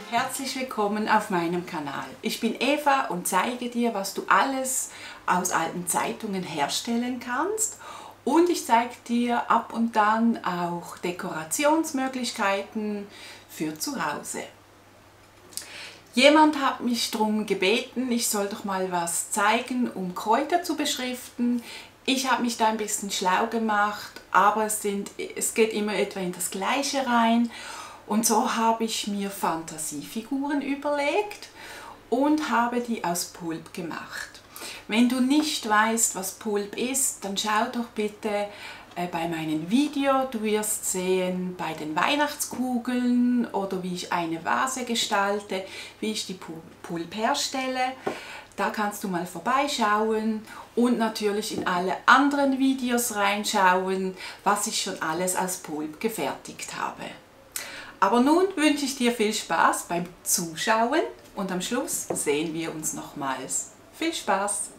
herzlich willkommen auf meinem Kanal. Ich bin Eva und zeige dir, was du alles aus alten Zeitungen herstellen kannst. Und ich zeige dir ab und dann auch Dekorationsmöglichkeiten für zu Hause. Jemand hat mich darum gebeten, ich soll doch mal was zeigen, um Kräuter zu beschriften. Ich habe mich da ein bisschen schlau gemacht, aber es geht immer etwa in das Gleiche rein. Und so habe ich mir Fantasiefiguren überlegt und habe die aus Pulp gemacht. Wenn du nicht weißt, was Pulp ist, dann schau doch bitte bei meinem Video. Du wirst sehen bei den Weihnachtskugeln oder wie ich eine Vase gestalte, wie ich die Pulp herstelle. Da kannst du mal vorbeischauen und natürlich in alle anderen Videos reinschauen, was ich schon alles aus Pulp gefertigt habe. Aber nun wünsche ich dir viel Spaß beim Zuschauen und am Schluss sehen wir uns nochmals. Viel Spaß!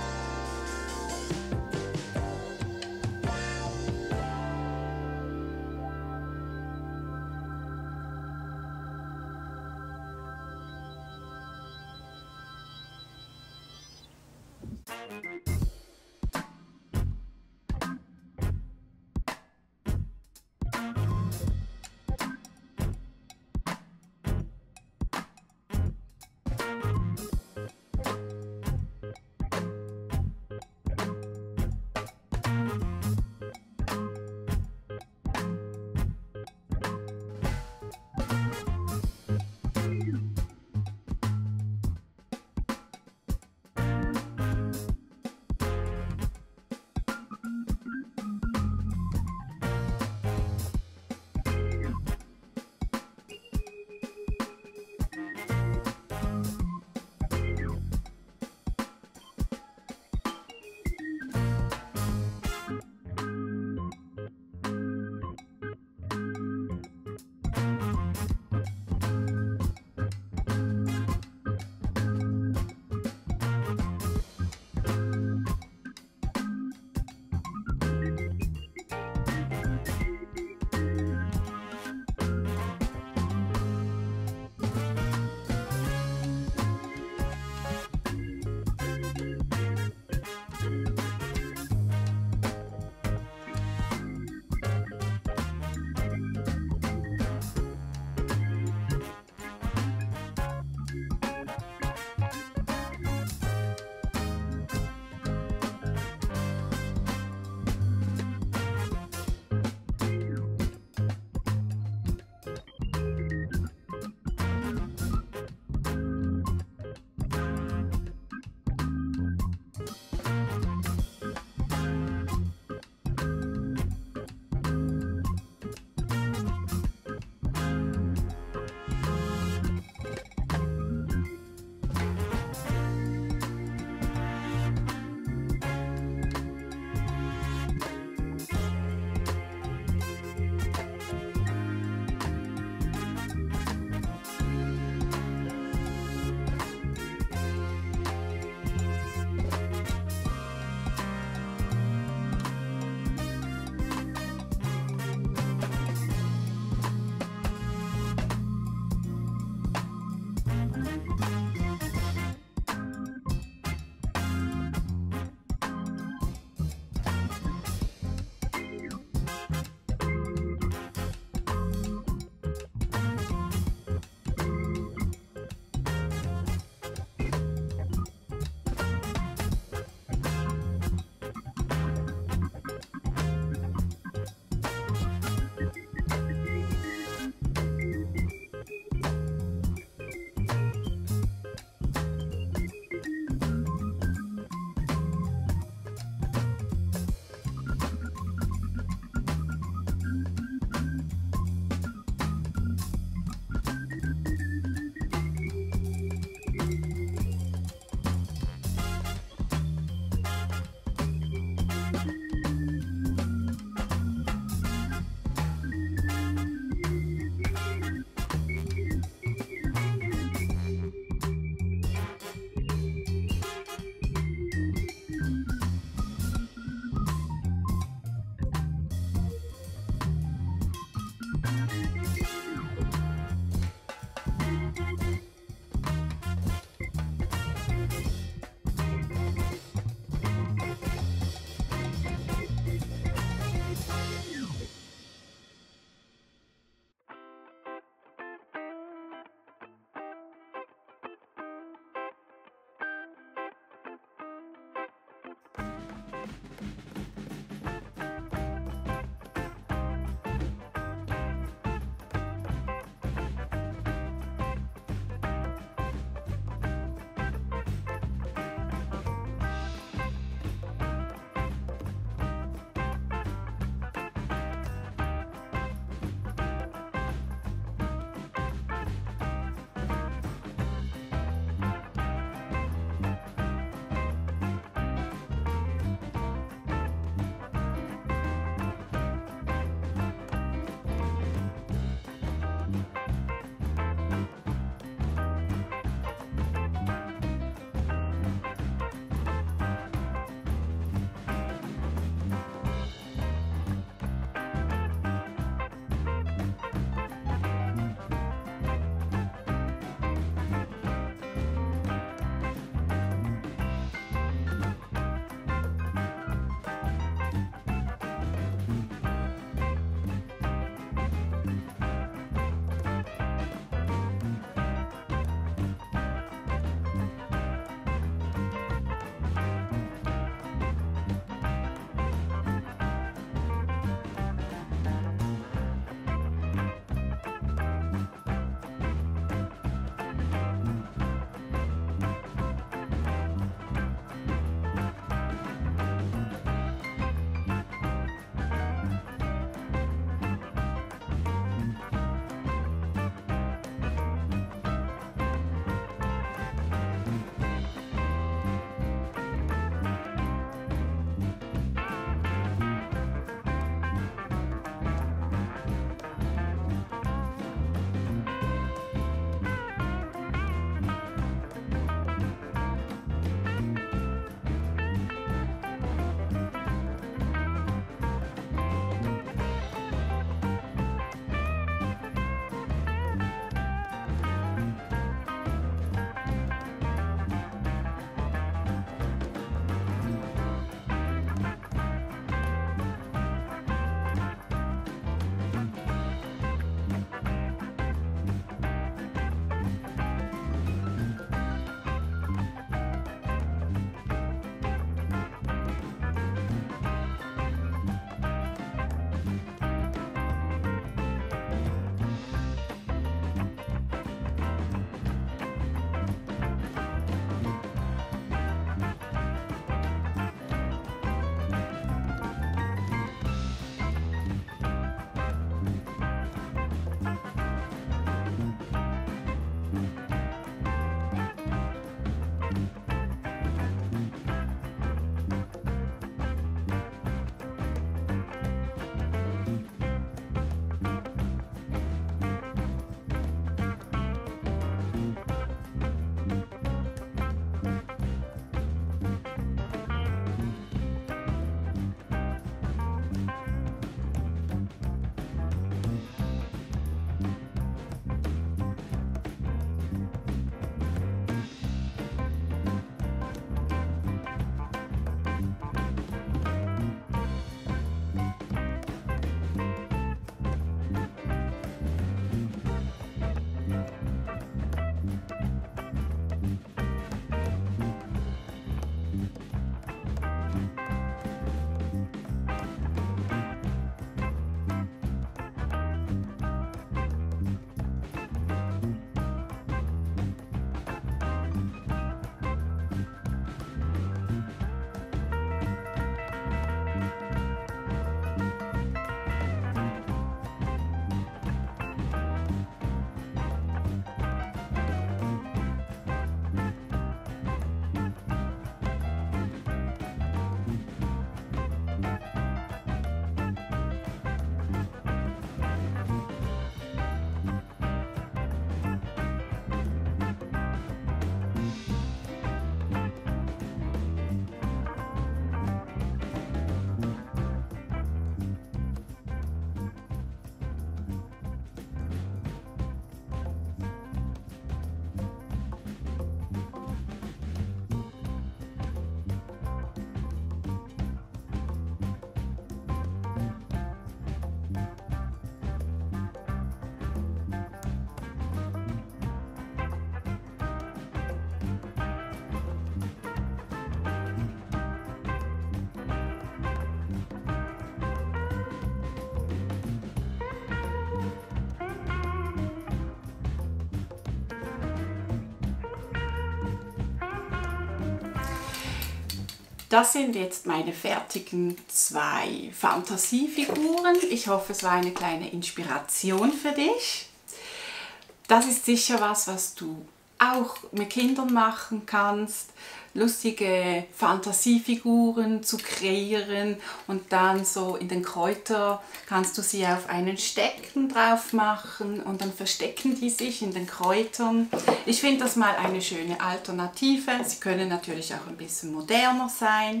Das sind jetzt meine fertigen 2 Fantasiefiguren. Ich hoffe, es war eine kleine Inspiration für dich. Das ist sicher was du auch mit Kindern machen kannst. Lustige Fantasiefiguren zu kreieren und dann so in den Kräuter kannst du sie auf einen Stecken drauf machen und dann verstecken die sich in den Kräutern. Ich finde das mal eine schöne Alternative. Sie können natürlich auch ein bisschen moderner sein.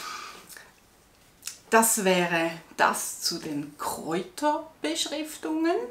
Das wäre das zu den Kräuterbeschriftungen.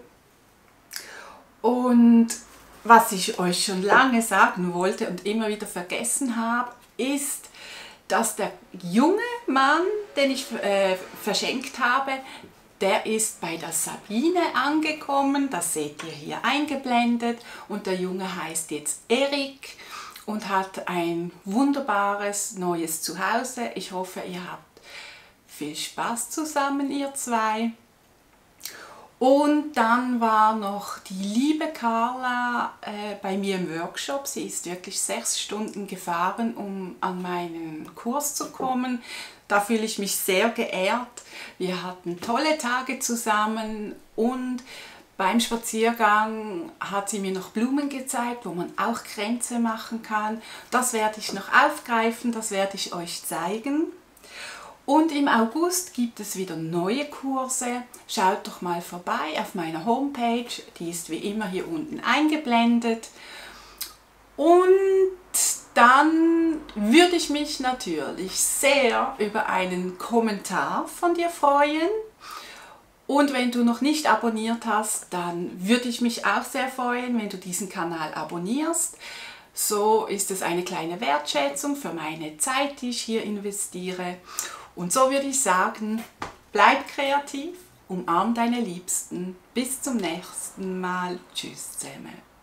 Und was ich euch schon lange sagen wollte und immer wieder vergessen habe, ist, dass der junge Mann, den ich verschenkt habe, der ist bei der Sabine angekommen. Das seht ihr hier eingeblendet. Und der Junge heißt jetzt Erik und hat ein wunderbares neues Zuhause. Ich hoffe, ihr habt viel Spaß zusammen, ihr 2. Und dann war noch die liebe Carla bei mir im Workshop. Sie ist wirklich 6 Stunden gefahren, um an meinen Kurs zu kommen. Da fühle ich mich sehr geehrt. Wir hatten tolle Tage zusammen und beim Spaziergang hat sie mir noch Blumen gezeigt, wo man auch Kränze machen kann. Das werde ich noch aufgreifen, das werde ich euch zeigen. Und im August gibt es wieder neue Kurse. Schaut doch mal vorbei auf meiner Homepage. Die ist wie immer hier unten eingeblendet. Und dann würde ich mich natürlich sehr über einen Kommentar von dir freuen. Und wenn du noch nicht abonniert hast, dann würde ich mich auch sehr freuen, wenn du diesen Kanal abonnierst. So ist es eine kleine Wertschätzung für meine Zeit, die ich hier investiere. Und so würde ich sagen, bleib kreativ, umarm deine Liebsten. Bis zum nächsten Mal. Tschüss zusammen.